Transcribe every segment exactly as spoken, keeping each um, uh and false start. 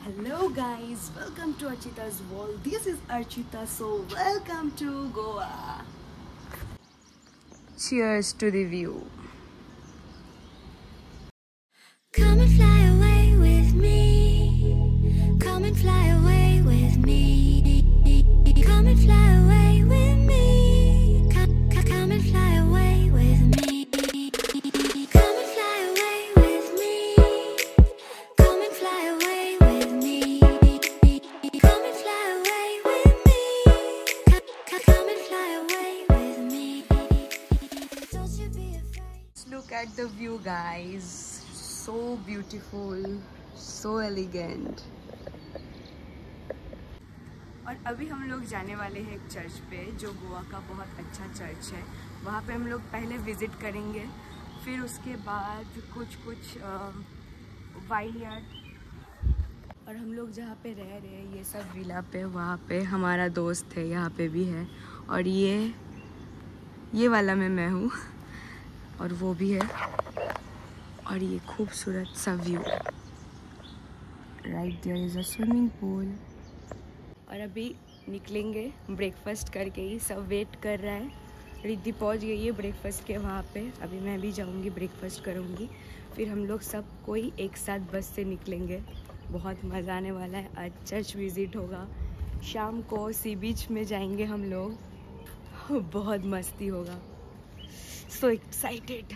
Hello guys, welcome to Archita's World. This is Archita, so welcome to Goa. Cheers to the view. Come and fly away with me. Come and fly away with me. Come and fly away with me. Come, come, come and fly away with me. Come and fly away with me. Come and fly away with me. Come and fly away with me. Come, come and fly away with me. Don't you be afraid. Let's look at the view, guys. So beautiful, so elegant. और अभी हम लोग जाने वाले हैं एक church पे जो गोवा का बहुत अच्छा चर्च है। वहाँ पे हम लोग पहले विज़िट करेंगे, फिर उसके बाद कुछ कुछ वाइनयार्ड। और हम लोग जहाँ पे रह रहे हैं ये सब विला पे, वहाँ पे हमारा दोस्त है, यहाँ पे भी है। और ये ये वाला में मैं हूँ और वो भी है। और ये खूबसूरत सा view. Right there is a swimming pool. और अभी निकलेंगे ब्रेकफास्ट करके ही, सब वेट कर रहा है। रिद्धि पहुंच गई है ब्रेकफास्ट के वहाँ पे। अभी मैं भी जाऊँगी, ब्रेकफास्ट करूँगी, फिर हम लोग सब कोई एक साथ बस से निकलेंगे। बहुत मज़ा आने वाला है। आज चर्च विज़िट होगा, शाम को सी बीच में जाएंगे हम लोग। बहुत मस्ती होगा। So excited.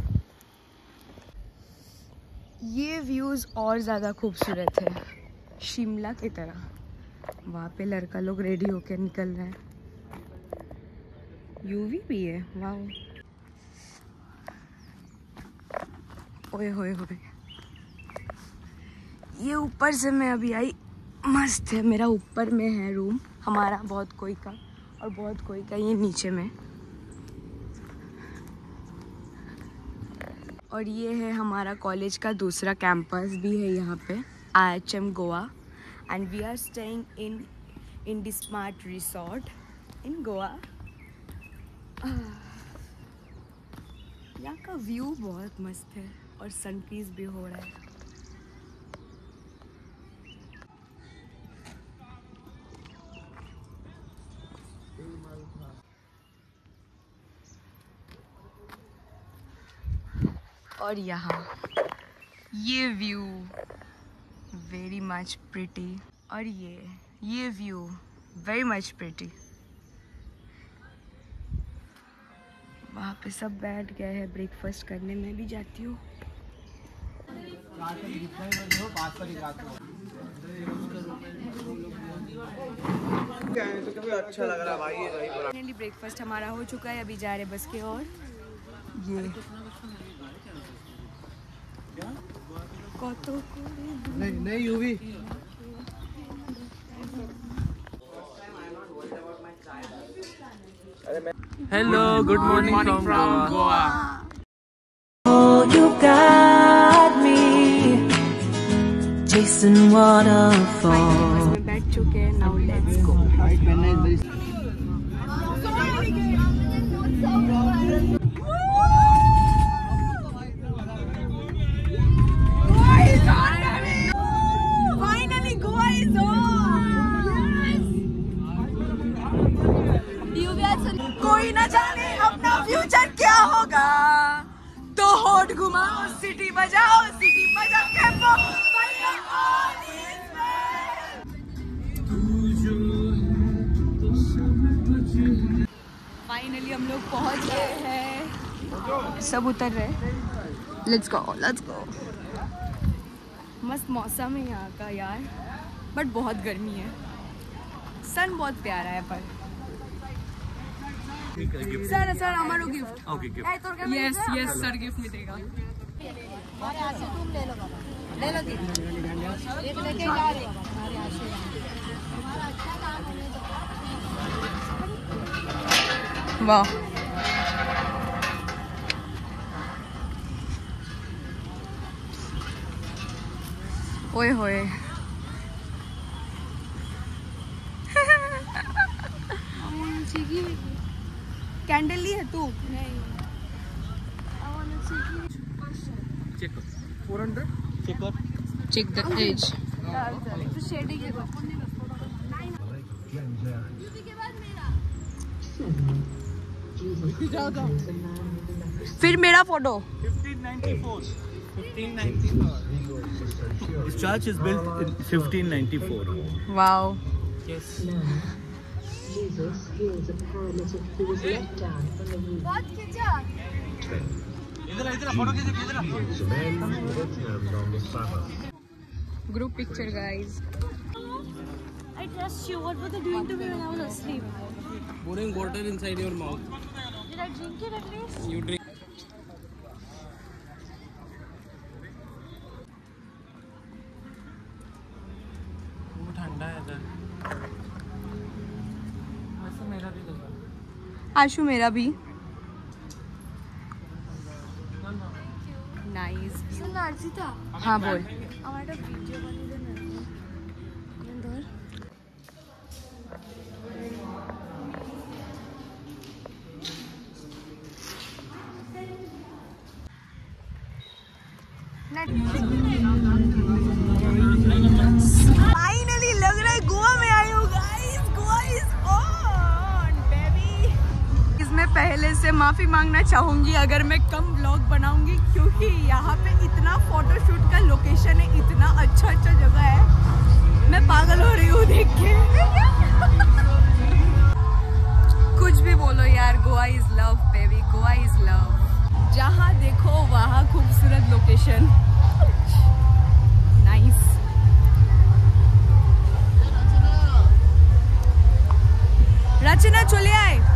ये व्यूज़ और ज़्यादा खूबसूरत है, शिमला की तरह। वहाँ पे लड़का लोग रेडी होकर निकल रहे हैं। यूवी भी है, वाह। ओए होए होए, ये ऊपर से मैं अभी आई, मस्त है। मेरा ऊपर में है रूम, हमारा बहुत कोई का, और बहुत कोई का ये नीचे में। और ये है हमारा कॉलेज का दूसरा कैंपस भी है यहाँ पे, I H M Goa. And we are staying in Indy smart resort in Goa. यहाँ का व्यू बहुत मस्त है और सनराइज भी हो रहा है। और यहाँ ये व्यू वेरी मच प्रिटी। और ये ये व्यू वेरी मच प्रिटी। वहाँ पे सब बैठ गए हैं ब्रेकफास्ट करने, मैं भी जाती हूँ। अच्छा लग रहा भाई। फाइनली ब्रेकफास्ट हमारा हो चुका है, अभी जा रहे बस के। और ये नहीं नहीं यूवी। Hello, good morning, morning from, from Goa. Oh, you got me chasing waterfalls. में बैठ चुके हैं, now let's go. Finally Goa is on. कोई न जाने अपना फ्यूचर क्या होगा, तो होठ घुमाओ, सिटी बजाओ, सिटी बजा के वो फाइनली हम लोग पहुंच गए हैं। सब उतर रहे। Let's go, let's go. मस्त मौसम है यहाँ का यार, बट बहुत गर्मी है। सन बहुत प्यारा है पर। सर सर हमारो gift. Okay, gift. Yes yes sir gift मिलेगा। वाह, ओए होए। कैंडल ली है तू? नहीं। Check. four hundred. Check. Check the edge. फिर मेरा photo. fifteen ninety-four. This church is built in fifteen ninety-four. Wow. Yes. Jesus heals a paralytic who was let down from the roof. Group picture, guys. I trust you. What were they doing to me when I was asleep? Putting water inside your mouth. Did I drink it at least? You drink. वो ठंडा है इधर। वैसे मेरा भी लगा। आशु मेरा भी। नाइस। सुन अर्चिता, हाँ बोल। আমার একটা ভিডিও বানিয়ে দে না। কোন ধর? फाइनली लग रहा है गोवा में आई हूँ guys. Goa is on baby. इसमें पहले से माफी मांगना चाहूंगी अगर मैं कम ब्लॉग बनाऊंगी, क्योंकि यहाँ पे इतना फोटोशूट का लोकेशन है, इतना अच्छा अच्छा जगह है, मैं पागल हो रही हूँ देख के। कुछ भी बोलो यार, Goa is love baby, Goa is love. जहाँ देखो वहाँ खूबसूरत लोकेशन। नाइस। रचना चले आए।